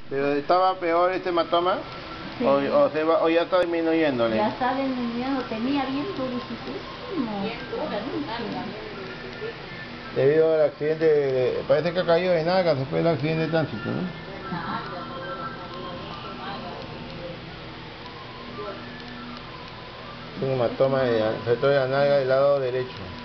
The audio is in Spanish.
Pero estaba peor este hematoma, Sí. o ya está disminuyéndole. Ya está disminuyendo, tenía bien duricisimo. Bien dura, Debido al accidente, parece que ha caído de nalgas después del accidente de tránsito, ¿no? Es un hematoma sobre todo de la nalga del lado derecho.